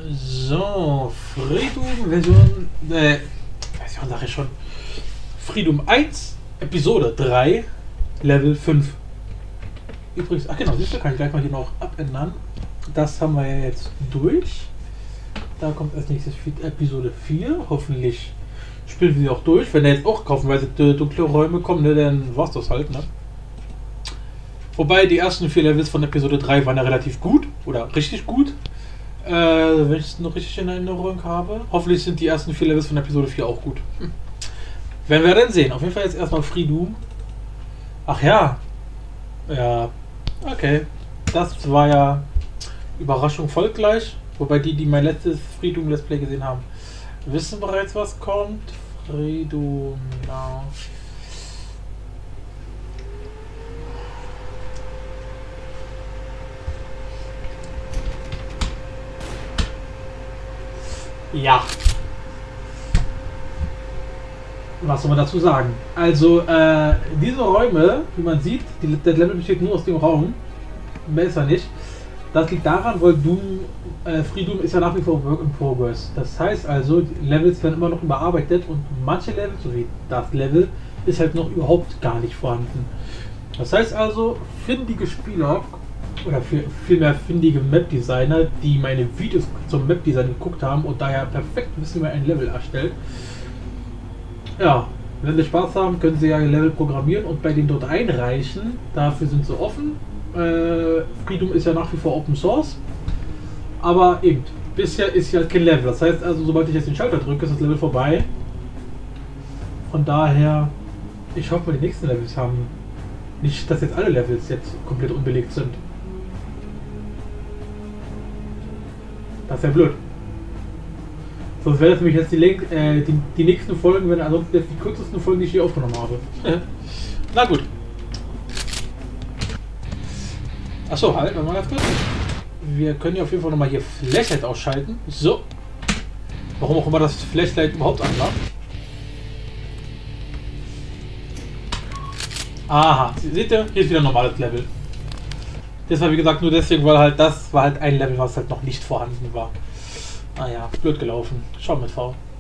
So, Freedom Version, Version sag ich schon. Freedom 1, Episode 3, Level 5. Übrigens, ach genau, siehst du, kann ich gleich mal hier noch abändern. Das haben wir ja jetzt durch. Da kommt als nächstes Episode 4. Hoffentlich spielen wir sie auch durch. Wenn er jetzt auch kaufenweise dunkle Räume kommen, ne, dann war's das halt, ne? Wobei die ersten 4 Levels von Episode 3 waren ja relativ gut. Oder richtig gut. Wenn ich es noch richtig in Erinnerung habe. Hoffentlich sind die ersten 4 Levels von Episode 4 auch gut. Werden wir dann sehen. Auf jeden Fall jetzt erstmal Freedom. Ach ja. Ja. Okay. Das war ja Überraschung folgt gleich. Wobei die mein letztes Freedom Let's Play gesehen haben, wissen bereits, was kommt. Freedom. Ja. Ja. Was soll man dazu sagen? Also, diese Räume, wie man sieht, das Level besteht nur aus dem Raum. Mehr ist er nicht. Das liegt daran, weil Freedom ist ja nach wie vor Work in Progress. Das heißt also, die Levels werden immer noch überarbeitet und manche Level, so wie das Level, ist halt noch überhaupt gar nicht vorhanden. Das heißt also, findige Spieler oder vielmehr findige Map-Designer, die meine Videos zum Map-Design geguckt haben und daher perfekt wissen, wie man ein Level erstellt. Ja, wenn sie Spaß haben, können sie ja ein Level programmieren und bei denen dort einreichen. Dafür sind sie offen. Freedom ist ja nach wie vor Open Source. Aber eben, bisher ist ja kein Level. Das heißt also, sobald ich jetzt den Schalter drücke, ist das Level vorbei. Von daher, ich hoffe mal, die nächsten Levels haben. Nicht, dass jetzt alle Levels jetzt komplett unbelegt sind. Das wäre blöd. Sonst wäre das nämlich jetzt die nächsten Folgen, wenn ansonsten jetzt die kürzesten Folgen, die ich hier aufgenommen habe. Na gut. Achso, halt, mal ganz kurz. Wir können ja auf jeden Fall nochmal hier Flashlight ausschalten. So. Warum auch immer das Flashlight überhaupt anmacht. Aha, seht ihr? Hier ist wieder ein normales Level. Das war wie gesagt nur deswegen, weil halt das war halt ein Level, was halt noch nicht vorhanden war. Naja, blöd gelaufen. Schau mit V.